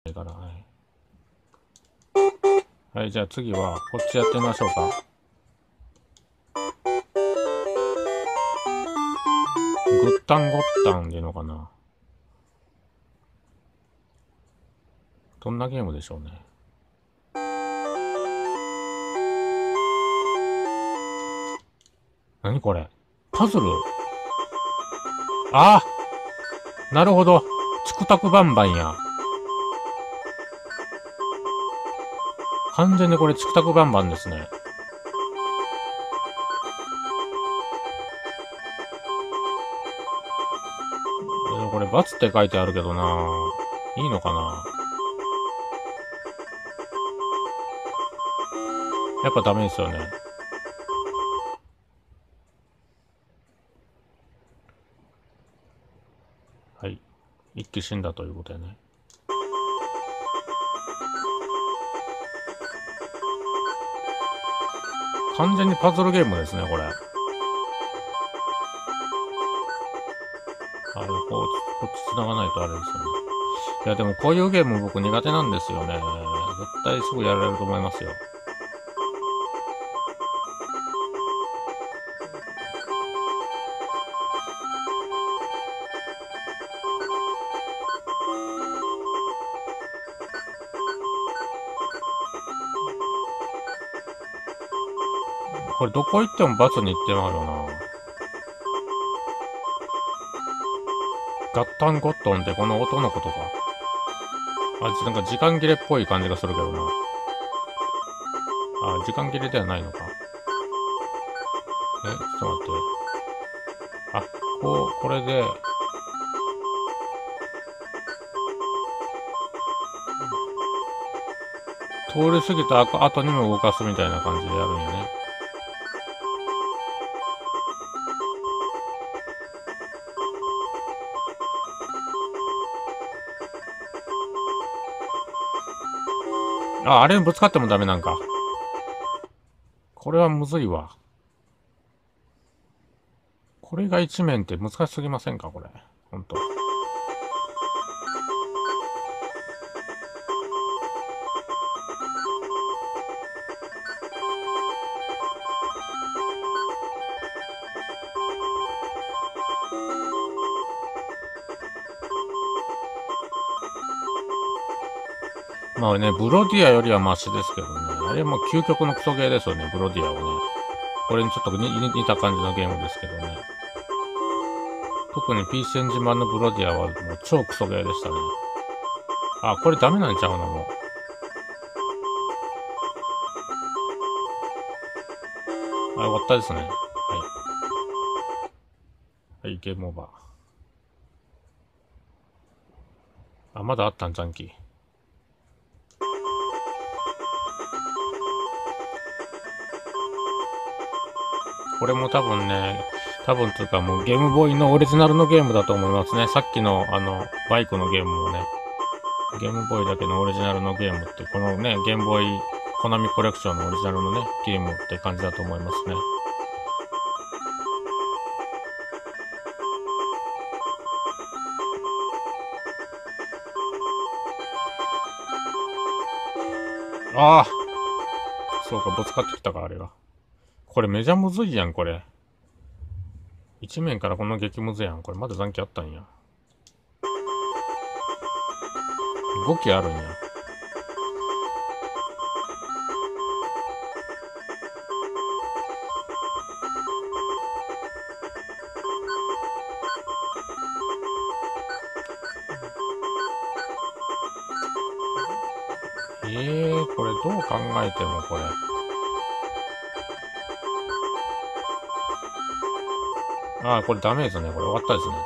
から、はい。はい、じゃあ次は、こっちやってみましょうか。グッタンゴッタンでいいのかな。どんなゲームでしょうね。何これ、パズル。ああ、なるほど。チクタクバンバンや。完全にこれチクタクバンバンですね。これ×って書いてあるけどな。いいのかな。やっぱダメですよね。はい。一気死んだということやね。完全にパズルゲームですね、これ。こっち繋がないとあれですよね。いや、でもこういうゲーム僕苦手なんですよね。絶対すぐやられると思いますよ。これどこ行っても罰に行ってまうよな。ガッタンゴットンってこの音のことか。なんか時間切れっぽい感じがするけどな。時間切れではないのか。ちょっと待って。これで、通り過ぎた後にも動かすみたいな感じでやるんよね。あれにぶつかってもダメなんか。これはむずいわ。これが一面って難しすぎませんかこれ。ほんと。まあね、ブロディアよりはマシですけどね。あれも究極のクソゲーですよね、ブロディアはね。これにちょっと似た感じのゲームですけどね。特に PC エンジン版のブロディアはもう超クソゲーでしたね。これダメなんちゃうのもう。終わったですね。はい。はい、ゲームオーバー。まだあったんじゃんき。これも多分というかもうゲームボーイのオリジナルのゲームだと思いますね。さっきのバイクのゲームもね、ゲームボーイだけのオリジナルのゲームって、このね、ゲームボーイコナミコレクションのオリジナルのね、ゲームって感じだと思いますね。ああ、そうか、ぶつかってきたか、あれが。これめちゃむずいやん、これ。一面からこの激ムズやん。これまだ残機あったんや。5機あるんや。これどう考えてもこれ。これダメですね。これ終わったですね。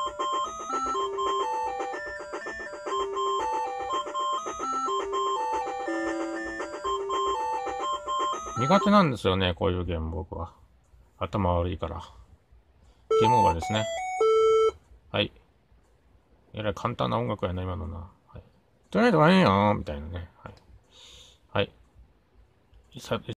苦手なんですよね、こういうゲーム僕は。頭悪いから。ゲームオーバーですね。はい。えらい簡単な音楽やな、今のな。はい。とりあえずはいいよみたいなね。はい。はい。